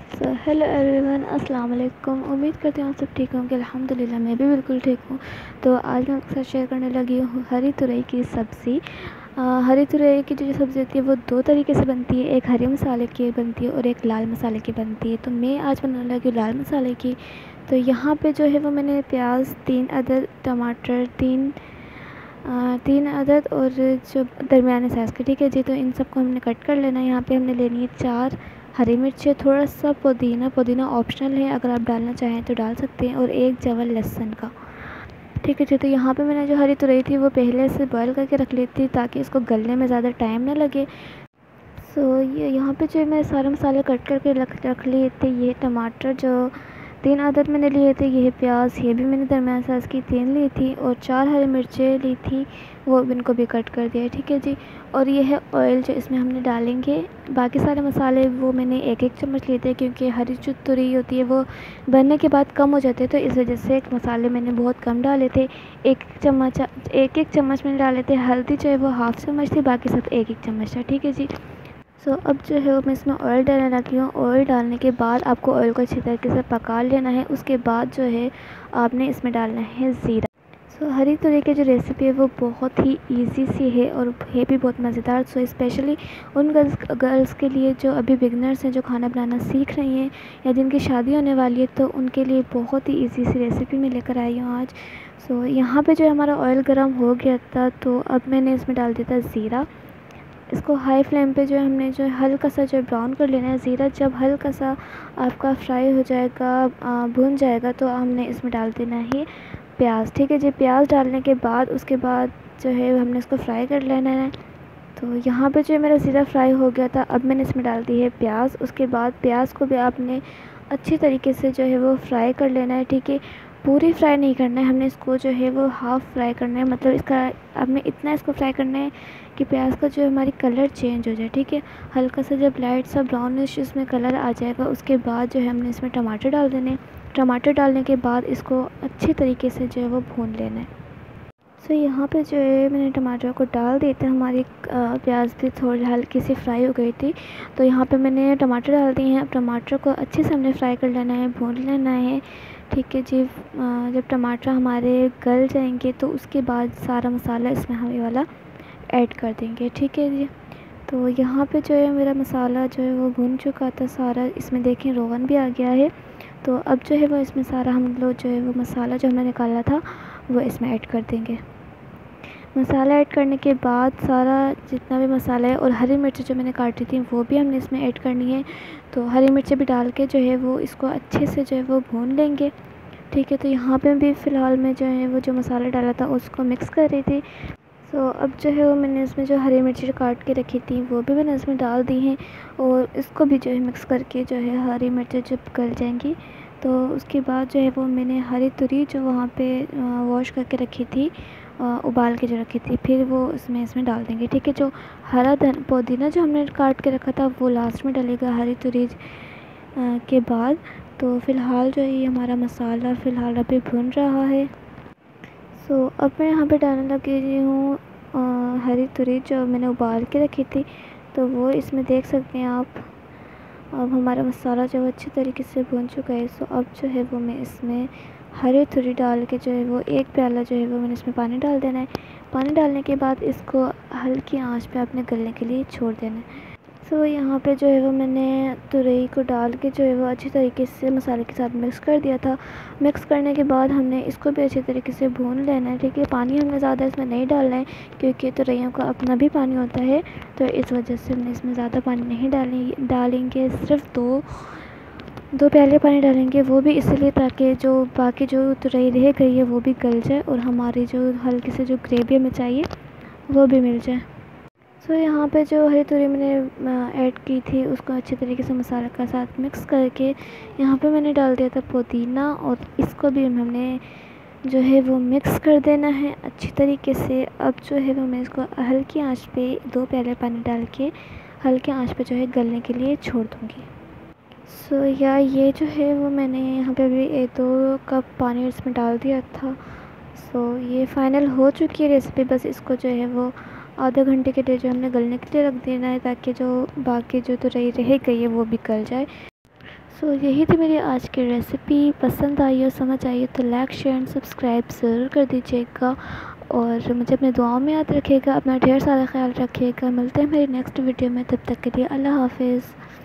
Hello everyone, अस्सलाम वालेकुम। उम्मीद करती हूँ आप सब ठीक होंगे। अल्हम्दुलिल्लाह मैं भी बिल्कुल ठीक हूँ। तो आज मैं आपके साथ शेयर करने लगी हूँ हरी तुरई की सब्ज़ी। हरी तुरई की जो सब्ज़ी होती है वो दो तरीके से बनती है, एक हरे मसाले की बनती है और एक लाल मसाले की बनती है। तो मैं आज बनाने लगी हूँ लाल मसाले की। तो यहाँ पे जो है वो मैंने प्याज 3 अदद, टमाटर 3 अदद और जो दरमियाने साइज़ के, ठीक है जी। तो इन सबको हमने कट कर लेना है। यहाँ पे हमने लेनी है 4 हरी मिर्चें, थोड़ा सा पुदीना ऑप्शनल है, अगर आप डालना चाहें तो डाल सकते हैं, और 1 जवल लहसुन का, ठीक है जी। तो यहाँ पे मैंने जो हरी तुरई थी वो पहले से बॉयल करके रख ली थी ताकि इसको गलने में ज़्यादा टाइम ना लगे। सो ये यहाँ पे जो मैं सारे मसाले कट करके रख लिए थे। ये टमाटर जो 3 अदद मैंने लिए थे, ये प्याज, ये भी मैंने दरमियान साइज़ की 3 ली थी, और 4 हरी मिर्चें ली थी, वो इनको भी कट कर दिया, ठीक है जी। और ये है ऑयल जो इसमें हमने डालेंगे। बाकी सारे मसाले वो मैंने 1-1 चम्मच लिए थे, क्योंकि हरी जो तुरई होती है वो बनने के बाद कम हो जाते हैं, तो इस वजह से मसाले मैंने बहुत कम डाले थे। 1-1 चम्मच मैंने डाले थे। हल्दी जो है वो हाफ़ चम्मच थी, बाकी सब 1-1 चम्मच था, ठीक है जी। अब जो है मैं इसमें ऑयल डालने लगी हूँ। ऑयल डालने के बाद आपको ऑयल को अच्छी तरीके से पका लेना है। उसके बाद जो है आपने इसमें डालना है ज़ीरा। हरी तुरई की जो रेसिपी है वो बहुत ही इजी सी है और है भी बहुत मज़ेदार। स्पेशली उन गर्ल्स के लिए जो अभी बिगनर्स हैं, जो खाना बनाना सीख रही हैं या जिनकी शादी होने वाली है, तो उनके लिए बहुत ही इजी सी रेसिपी मैं लेकर आई हूँ आज। यहाँ पे जो हमारा ऑयल गर्म हो गया था, तो अब मैंने इसमें डाल दिया था ज़ीरा। इसको हाई फ्लेम पे जो है हमने जो हल्का सा जो ब्राउन कर लेना है। ज़ीरा जब हल्का सा आपका फ्राई हो जाएगा, भुन जाएगा, तो हमने इसमें डाल देना है प्याज, ठीक है जी। प्याज डालने के बाद उसके बाद जो है हमने इसको फ्राई कर लेना है। तो यहाँ पे जो मेरा ज़ीरा फ्राई हो गया था, अब मैंने इसमें डाल दी है प्याज। उसके बाद प्याज को भी आपने अच्छी तरीके से जो है वो फ्राई कर लेना है, ठीक है। पूरी फ्राई नहीं करना है, हमने इसको जो है वो हाफ़ फ्राई करना है। मतलब इसका आपने इतना इसको फ्राई करना है कि प्याज का जो हमारी कलर चेंज हो जाए, ठीक है। हल्का सा जब लाइट सा ब्राउनिश इसमें कलर आ जाएगा, उसके बाद जो है हमने इसमें टमाटर डाल देने। टमाटर डालने के बाद इसको अच्छी तरीके से जो है वो भून लेना है। यहाँ पे जो है मैंने टमाटर को डाल दिए थे। हमारी प्याज भी थोड़ी हल्की सी फ्राई हो गई थी, तो यहाँ पे मैंने टमाटर डाल दिए हैं। अब टमाटर को अच्छे से हमने फ्राई कर लेना है, भून लेना है, ठीक है जी। जब टमाटर हमारे गल जाएंगे तो उसके बाद सारा मसाला इसमें हम ये वाला ऐड कर देंगे, ठीक है जी। तो यहाँ पे जो है मेरा मसाला जो है वो भुन चुका था सारा। इसमें देखें रोगन भी आ गया है। तो अब जो है वो इसमें सारा हम लोग जो है वो मसाला जो हमने निकाला था वो इसमें ऐड कर देंगे। मसाला ऐड करने के बाद सारा जितना भी मसाला है, और हरी मिर्च जो मैंने काटी थी वो भी हमने इसमें ऐड करनी है। तो हरी मिर्चें भी डाल के जो है वो इसको अच्छे से जो है वो भून लेंगे, ठीक है। तो यहाँ पे भी फ़िलहाल मैं जो है वो जो मसाला डाला था उसको मिक्स कर रही थी। अब जो है वो मैंने इसमें जो हरी मिर्ची काट के रखी थी वो भी मैंने इसमें डाल दी हैं, और इसको भी जो है मिक्स करके जो है हरी मिर्चें जब गल जाएंगी, तो उसके बाद जो है वो मैंने हरी तुरई जो वहाँ पे वॉश करके रखी थी, उबाल के जो रखी थी, फिर वो इसमें डाल देंगे, ठीक है। जो हरा पुदीना जो हमने काट के रखा था वो लास्ट में डलेगा हरी तुरई के बाद। तो फ़िलहाल जो है ये हमारा मसाला फ़िलहाल अभी भुन रहा है। अब मैं यहाँ पे डालने लगी हूँ हरी तुरई जो मैंने उबाल के रखी थी, तो वो इसमें देख सकते हैं आप। अब हमारा मसाला जो है अच्छी तरीके से भुन चुका है। अब जो है वो मैं इसमें हरी तुरई डाल के जो है वो 1 प्याला जो है वो मैंने इसमें पानी डाल देना है। पानी डालने के बाद इसको हल्की आंच पे आपने गलने के लिए छोड़ देना है। यहाँ पे जो है वो मैंने तुरई को डाल के जो है वो अच्छी तरीके से मसाले के साथ मिक्स कर दिया था। मिक्स करने के बाद हमने इसको भी अच्छी तरीके से भून लेना है, ठीक है। पानी हमने ज़्यादा इसमें नहीं डालना है, क्योंकि तुरइयों का अपना भी पानी होता है, तो इस वजह से हमने इसमें ज़्यादा पानी नहीं डालेंगे। सिर्फ दो प्याले पानी डालेंगे, वो भी इसलिए ताकि जो बाकी जो तुरई रह गई है वो भी गल जाए, और हमारी जो हल्की से जो ग्रेवी हमें चाहिए वो भी मिल जाए। यहाँ पे जो हरी तुरई मैंने ऐड की थी उसको अच्छे तरीके से मसाला के साथ मिक्स करके यहाँ पे मैंने डाल दिया था पुदीना, और इसको भी हमने जो है वो मिक्स कर देना है अच्छी तरीके से। अब जो है वो मैं इसको हल्की आंच पे 2 प्याले पानी डाल के हल्की आंच पे जो है गलने के लिए छोड़ दूँगी। ये जो है वो मैंने यहाँ पे अभी 1-2 कप पानी इसमें डाल दिया था। ये फ़ाइनल हो चुकी है रेसिपी। बस इसको जो है वो आधे घंटे के लिए जो हमने गलने के लिए रख देना है, ताकि जो बाकी जो तुरई रह गई है वो भी गल जाए। सो यही थी मेरी आज की रेसिपी। पसंद आई और समझ आई तो लाइक शेयर एंड सब्सक्राइब ज़रूर कर दीजिएगा और मुझे अपने दुआओं में याद रखिएगा। अपना ढेर सारा ख्याल रखिएगा। मिलते हैं मेरी नेक्स्ट वीडियो में, तब तक के लिए अल्लाह हाफिज़।